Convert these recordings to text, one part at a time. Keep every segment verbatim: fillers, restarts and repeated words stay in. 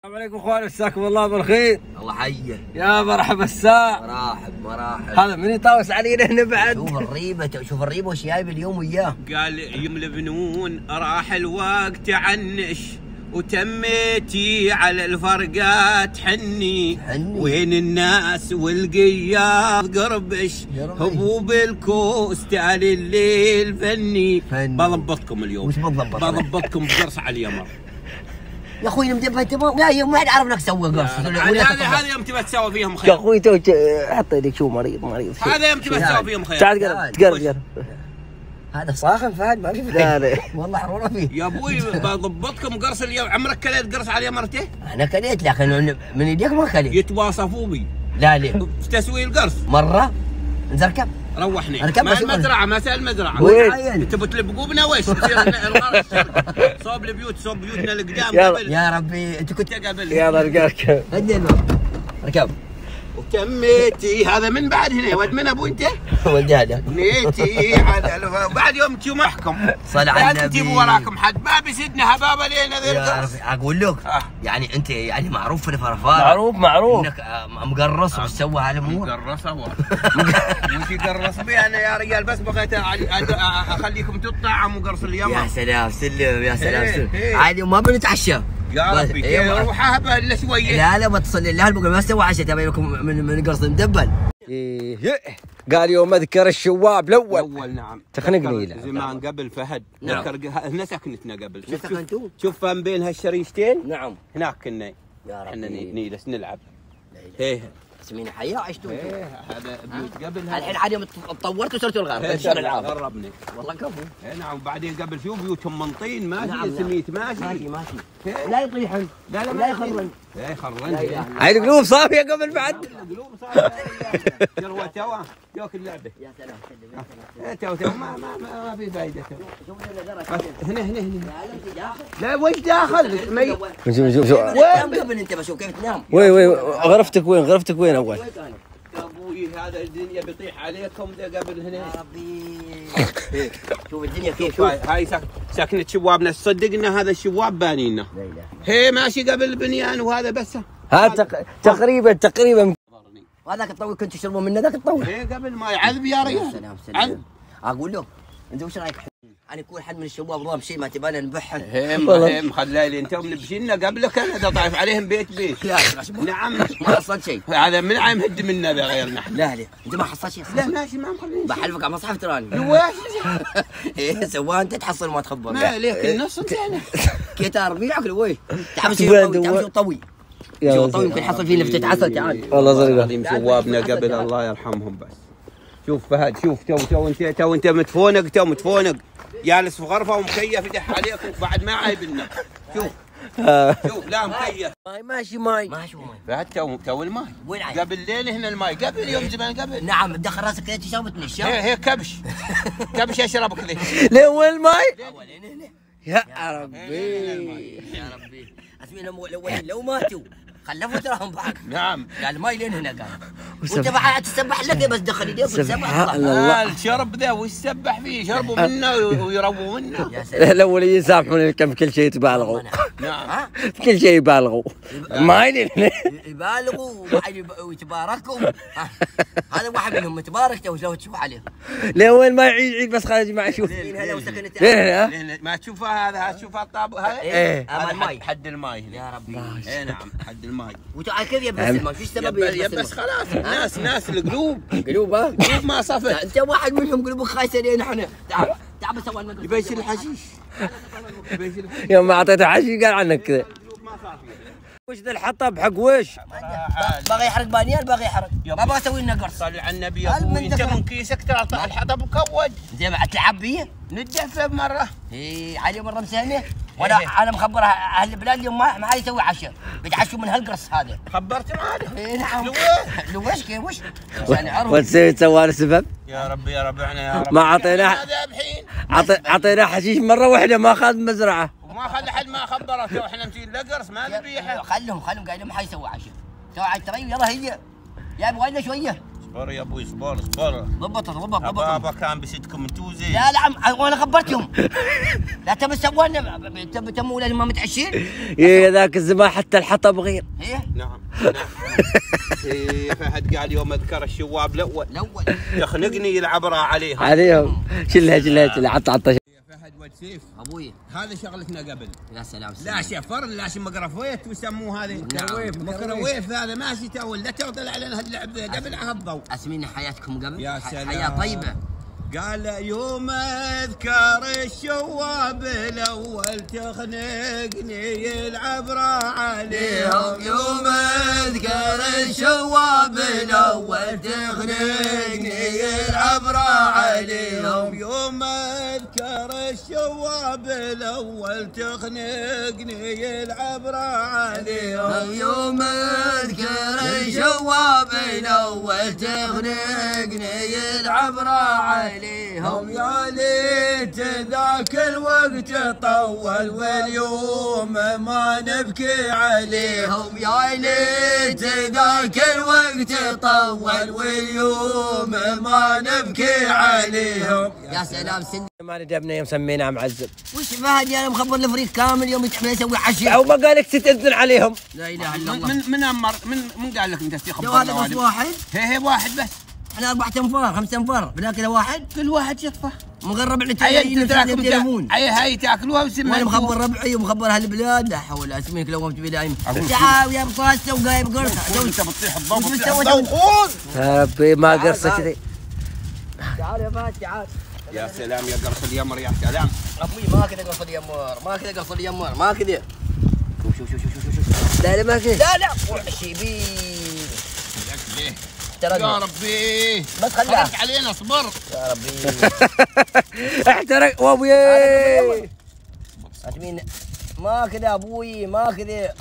السلام عليكم اخوان، مساكم الله بالخير. الله حيه. يا مرحبا الساعة. مراحب مراحب. هذا من يطاوس علينا هنا بعد. شوف الريبة، شوف الريبة وش جايب اليوم وياه. قال يم البنون راح الوقت عنش وتميتي على الفرقات حني, حني. وين الناس والقياض قربش هبوب الكوس تعال الليل فني, فني. بضبطكم اليوم. وش بضبط؟ بضبطكم بقرص على اليمر. يا اخوي نمدبها تمام. لا يوم ما حد عرفنا نسوي قرص. هذا هذا يوم تبى تسوي فيهم خير. يا اخوي تو حط يدك شو مريض مريض. هذا يوم تبى تسوي فيهم خير. تعال قرب قرب قرب. هذا صاخن فهد ما في فهد. والله حروره فيه. يا ابوي بضبطكم قرص اليوم. عمرك كليت قرص على يمرته؟ انا كليت لكن من يديك ما كليت. يتواصفوا بي. لا ليه؟ في تسوي القرص. مره نركب. روحني ما المزرعه ما سال المزرعه. وين؟ تبوا تلبقوا بنا ويش؟ صوب البيوت صوب بيوتنا القدام قبل. يا ربي انت كنت قبل. يلا رجعك. هدي ركب. وتميتي هذا من بعد هنا ولد من ابو انت؟ ولد هذا. نيتي على بعد يوم تجوا محكم. صل على النبي. تجيبوا وراكم حد ما بيسدنا هبابه لينا ذي القرص. اقول لك آه. يعني انت يعني معروف في الفرفاره. معروف معروف. انك مقرص آه. وتسوى هالامور. مقرص هو. وش يقرص بي انا يا رجال بس بغيت اخليكم تطعموا قرص اليمر. يا سلام سلم يا سلام سلم. عادي وما بنتعشى. يا ربي كيف اروح اهبها الا شويه. لا لا ما تصل لا بقول ما سوى عشاء تبي لكم من من قرص مدبل. ايه قال يوم اذكر الشواب الاول. اول نعم. تخنقني لا. زمان قبل فهد. نعم. هنا سكنتنا قبل. سكنتوا؟ شوف فين بين هالشريشتين؟ نعم. هناك كنا. يا ربي. احنا نجلس نلعب. ايه. سمينا حياه عشتوا. ايه هذا بيوت قبل. الحين عاد تطورتوا وصرتوا الغار. صار العاب. قربني. والله كفو. اي نعم وبعدين قبل شو بيوتهم من طين ماشي. نعم سميت ماشي. ماشي ماشي. لا يطيحن. لا لا لا يخرن. لا يخرن. هاي القلوب صافيه قبل بعد. القلوب صافيه. جروا توا جوك اللعبه. يا سلام سلم. تو تو ما ما ما في فائده. شوف هنا هنا هنا. لا وش داخل؟ شوف شوف شوف. وين قبل انت بشوف كيف تنام؟ وين وين غرفتك وين غرفتك وين اول؟ يا ابوي هذا الدنيا بيطيح عليكم ده قبل هنا. يا ربي شوف الدنيا كيف. شوف هاي سكنة شوابنا تصدقنا هذا الشواب بانينا. لا اله. هي ماشي قبل البنيان وهذا بس. هذا تقريبا تقريبا. وهذاك الطويل كنت تشربوا منه ذاك الطويل. هي قبل ما يعذب يا رجال. سلام سلام. اقول له انت وش رايك؟ انا يكون حد من الشباب ضام شيء ما تبانا نبحن. هم هم خلالي انت منبشينا قبلك انا ضايف عليهم بيت بيت. لا نعم ما حصلت شيء. هذا من عام هد منا ذا غير نحن. لا لا انت ما حصلت شيء. لا ماشي ما مخليني. بحلفك على مصحف تراني. لويش؟ ايه سواها انت تحصل ما تخبر. ما عليك النص انت انا. كيتار بيعك لويش؟ تحبس شيء طوي. شو طوي يمكن حصل فيه نفتة عسل تعال. والله صدق. العظيم شوابنا قبل الله يرحمهم بس. شوف فهد شوف تو تو انت تو انت متفونق تو متفونق جالس في غرفه ومكيف يدح عليك وبعد ما عايبنا. شوف شوف لا مكيف. ماي ماشي ماي ماشي ماي. فهد تو تو الماي. وين عايب؟ قبل ليل هنا الماي قبل يوم زمان قبل. نعم تدخل راسك كذا تشربتني الشرب. هي هي كبش كبش اشرب كذا. ليه وين ماي؟ اولين هنا. يا ربي يا ربي اسمينهم الاولين لو ماتوا خلفوا تراهم بعد. نعم قال ماي لين هنا قال. وانت بعد تسبح لك بس دخل يديك وتسبح. الله الشرب ذا وش سبح فيه شربوا منه ويرووا منه. يا سلام. الاولين يسامحون كم كل شيء يبالغوا. نعم كل شيء يبالغوا. ماي يبالغوا ويتباركوا. هذا واحد منهم متبارك لو تشوف عليه. ليه وين ما يعيد عيد بس خارج ما يشوف. ليه ما تشوفها هذا تشوفها الطاب هذا. ايه الماي حد الماي يا ربي. اي نعم حد الماي. وتعال كيف يبس الماء؟ شو السبب يبس بس خلاص الناس ناس القلوب قلوب ها قلوب ما صفت. انت واحد منهم قلوبك خايسه لين احنا. تعال تعال بس اول ما يبيش الحشيش. يوم ما اعطيته حشيش قال عنك كذا. وش ذا الحطب حق وش؟ باغي يحرق بانيان باغي يحرق. ما ابغى اسوي لنا قرص. صل على النبي يا ابوي انت من كيسك ترى الحطب مكود. زي ما تلعب بيه؟ ندفه بمره. اي علي مره مسامح وانا انا مخبر اهل البلاد اليوم ما ما حد يسوي عشاء بيتعشوا من هالقرص هذا. خبرت معاه؟ اي نعم. لويش؟ لويش كيف وش؟ وتسوي تسوى له سبب؟ يا ربي يا ربي احنا يا رب ما اعطيناه اعطيناه حشيش مره واحده ما اخذ مزرعه. وما خلى حد ما خبره احنا نمشي لقرص ما نبيحه. خلهم خلهم قايلين ما حيسوي عشاء. سوى على التري يلا هي يا ابغى لنا شويه. اصبر يا ابوي اصبر اصبر. ضبطها ضبط ضبط. بابا كان بيسدكم انتو زين. لا لا وانا خبرتهم. لا تبي تسوون تبي تمو لازم ما متعشين؟ يا ذاك الزمان حتى الحطب غير. ايه؟ نعم نعم. إيه فهد قال يوم اذكر الشواب الاول. الاول. يخنقني العبره عليهم. عليهم شلها شلها شلها عط عط. يا فهد ولد سيف. ابوي. هذا شغلتنا قبل. يا سلام. لا شفر لا مقرفويت ويسموه هذا. مكرويف مكرويف هذا ماشي تو لا طلع علينا هاللعب قبل على الضوء. اسمين حياتكم قبل. يا سلام. حياه طيبه. قال يوم اذكر الشواب الاول تخنقني العبره عليهم. يوم اذكر الشواب الاول تخنقني العبره عليهم. يوم اذكر الشواب الاول تخنقني العبره عليهم. يوم اذكر الشواب الاول تخنقني العبره عليهم. يا ليت ذاك الوقت طول واليوم ما نبكي عليهم. يا ليت ذاك الوقت طول واليوم ما نبكي عليهم. يا سلام. سن ما ندبنا يوم سميناه معزب. وش فهد يا مخبر الفريق كامل يوم يسوي عشاء. او ما قالك تتأذن عليهم. لا اله الا الله. من من امر من من قال لك انت تخبر؟ هذا بس واحد. هي هي واحد بس. احنا أربعة انفار خمسة انفار بناكل واحد. كل واحد يطفى. مقرب على التليفون. اي هاي تاكلوها وسمعوا. وانا مخبر ربعي ومخبر هالبلاد. لا حول ولا قوه الا بالله. دايم تعال يا بطاسه وقايب قرصه. انت بتطيح الضوء. خذ يا ربي ما قرصه كذي. تعال يا فهد تعال. يا سلام يا قرص اليمر يا سلام. ابوي ما كذا قرص اليمر ما كذا قرص اليمر ما كذا. شوف شوف شوف شوف شوف. لا لا ما كذا. لا لا وحشي بيه. يا ربي بس خليها علينا اصبر. يا ربي. احترق وابوي. مين ما كذا ابوي ما كذا.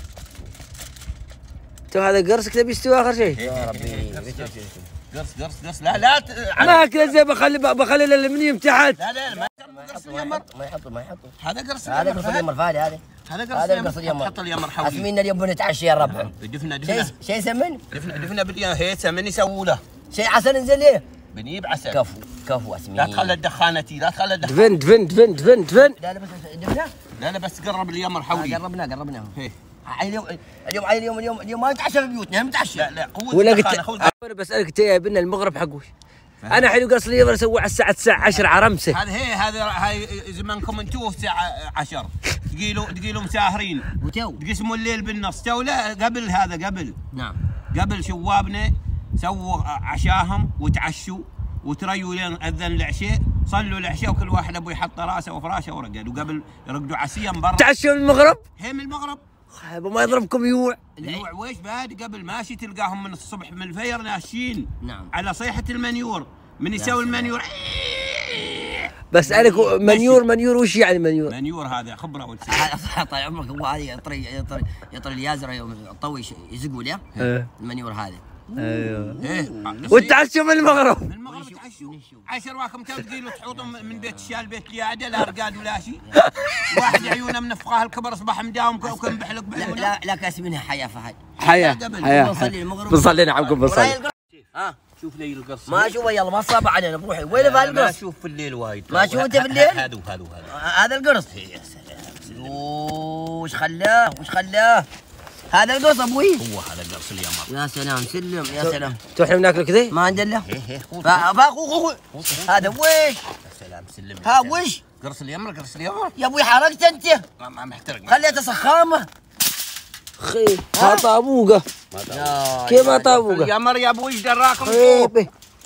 تو هذا قرص كذا بيستوي اخر شيء. يا ربي. قرص قرص قرص لا لا ما كذا زي بخلي بخلي الالمنيوم تحت. لا لا ما قرص اليمر. ما يحطوا ما يحطوا. هذا قرص هذا قرص اليمر فهد هذا. هذا قرص اليمر. حط اليمر حولي. اسمين اليوم بنتعشى يا ربع. دفنا دفنا. شيء شيء سمن. دفنا دفنا باليوم هي سمن يسووا له. شيء عسل انزل ليه؟ بنجيب عسل. كفو كفو اسمين. لا تخلى الدخانتي لا تخلى الدخان. دفن دفن دفن دفن دفن. لا لا بس دفنا. لا لا بس قرب اليمر حولي. قربنا قربنا. هي. اليوم اليوم اليوم اليوم اليوم ما نتعشى في بيوتنا نتعشى. لا لا قوة ولا الدخان. قلت انا بسالك انت جايبنا المغرب حق وش؟ انا حلو قرص اليمر اسوي على الساعه تسعة عشرة على رمسه. هذا هي هذا هاي زمانكم انتم الساعة عشرة تقيلوا تقيلوا مساهرين. وتو تقسموا الليل بالنص تو لا قبل هذا قبل. نعم. قبل شوابنا سووا عشاهم وتعشوا وتريوا لين اذن العشاء صلوا العشاء وكل واحد ابوي يحط راسه وفراشه ورقد وقبل يرقدوا عشيا برا. تعشوا من المغرب؟ هي من المغرب. ما يضربكم يوع. اليوع ويش بعد قبل ماشي تلقاهم من الصبح من الفير ناشين. نعم. على صيحة المنيور من يسوي المنيور. بسألك منيور منيور وش يعني منيور؟ منيور هذا خبرة ولد. طال عمرك هو هذه يطري يطري يطري اليازره يوم الطوي يزقوا له المنيور هذا. ايوه. ايه والتعشوا من المغرب. من المغرب تعشوا. عشر واكم تقيلوا تحوطهم من بيت الشال بيت الياده لا رقاد ولا شيء. واحد عيونه منفخه الكبر اصبح مداوم وكم بحلق لا لا لا كاس منها حياه فهد. حياه حياه. بنصلي المغرب. بنصلي نعم بنصلي. ها شوف لي القرص. ما اشوفه يلا ما صاب علينا بروحي وين بهالقرص؟ ما اشوف في الليل وايد. ما شوف انت في الليل؟ هذا وهذا وهذا. هذا القرص. يا سلام. وش خلاه وش خلاه؟ هذا القرص ابوي. هو هذا قرص اليمر. يا سلام سلم يا سلام. تو احنا بناكل كذا؟ ما عندنا. ايه ايه فاخو هذا وش؟ يا سلام سلم. ها وش؟ قرص اليمر قرص اليمر. يا ابوي حرقت انت. ما محترق. خليته سخامه. خي ما طابوقه. كيف ما طابوقه؟ اليمر يا ابوي ايش دراكم؟ طيب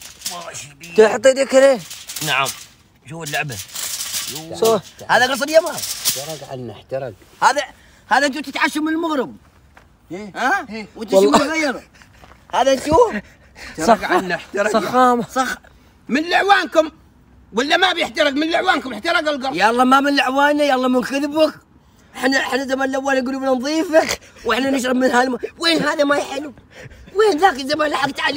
تحط يدك هنا. نعم. شوف اللعبه. شوف هذا قرص اليمر. احترق عنا احترق. هذا هذا انتم تتعشوا من المغرب. ايه ها؟ ايه وانت شو مغير؟ هذا انتم احترق عنا احترق. سخامه. صخ من لعوانكم ولا ما بيحترق من لعوانكم احترق القرص. يلا ما من لعوانا يلا من كذبك. احنا احنا زمان الاول قلوبنا نظيفه واحنا نشرب من هالم. وين هذا ما حلو؟ وين ذاك الزمان لحقت عليه؟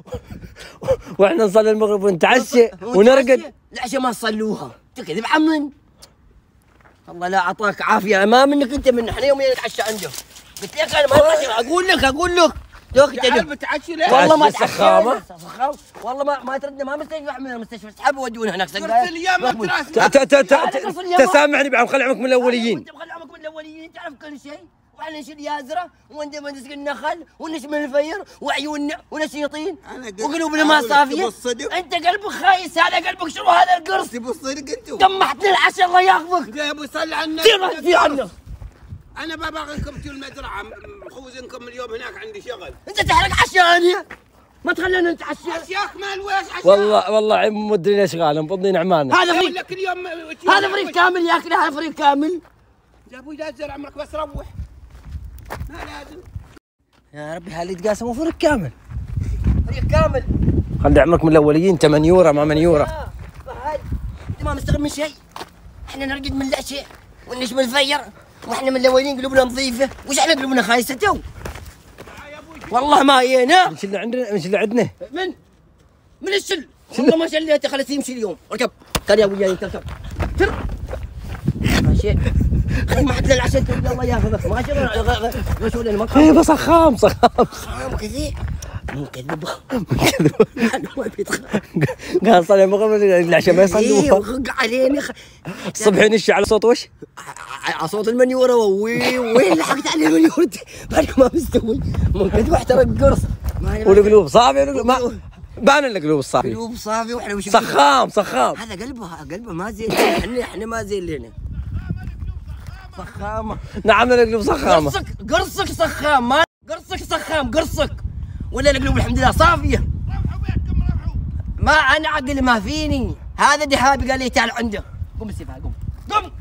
واحنا نصلي المغرب ونتعشى ونرقد. العشاء ما تصلوها تكذب عمن. الله لا اعطاك عافيه ما منك انت من احنا يومين نتعشى عنده. قلت لك انا ما اقول لك اقول لك يا اخي تعال تعال بتعشي ليه؟ والله ما تعشي سخامة؟ سخامة والله ما ما تردنا ما مستشفى من المستشفى اسحبوا ودونا هناك قرص الايام ما تراس. تسامحني بعد خلي عمرك من الاوليين. انت مخلي عمرك من الاوليين تعرف كل شيء واحنا نشيل يازره وانت نسقي النخل ونشمل الفير وعيوننا ونشيطين وقلوبنا ما صافيه. انت قلبك خايس هذا قلبك شنو هذا القرص؟ تبوا الصدق انتم؟ دمحتني العشاء الله ياخذك. يا ابو صل على النبي. طير في عنه. انا بباغيكم تجوا المزرعه مخوزنكم اليوم هناك عندي شغل. انت تحرق عشاني ما تخلينا نتعشى. عشاك مال ويش عشاك؟ والله والله مودرين اشغال مفضين اعمالنا. هذا فريق لك اليوم هذا فريق كامل ياكل هذا فريق كامل. يا ابوي لا تزرع عمرك بس روح. ما لازم. يا ربي هاللي يتقاسموا فريق كامل. فريق كامل. خلي عمرك من الاوليين ثمانية يورو ما من يورو. فهد انت ما مستغرب من شيء. احنا نرقد من لا شيء ونشمل الفير واحنا من الاولين قلوبنا نظيفه، وش احنا قلوبنا خايسه تو؟ والله ما جينا. مش اللي عندنا مش اللي عندنا. من؟ من الشل؟ والله ما شليته خليته يمشي اليوم. اركب تعال يا ابوي انت اركب. تر ماشي ما حد العشاء الله ياخذك ماشي غشولنا ما ايه بس خام صخام خام كذي من كذب من كذب قال صلي المغرب العشاء ما يصلوا وخق علينا الصبح ينشي على صوت وش؟ على صوت المنيوره وي وين لحقت عليه المنيوره بالك ما مستوي من كذب احترق قرص والقلوب صافي ما بان القلوب الصافي قلوب صافي واحنا وش صخام صخام هذا قلبه قلبه ما زين احنا احنا ما زين لنا صخامه. نعم القلوب صخامه. قرصك قرصك صخام ما قرصك صخام قرصك ولا القلوب الحمد لله صافيه. ما انا عقلي ما فيني هذا دهابي قال لي تعال عنده قوم السيف قوم قوم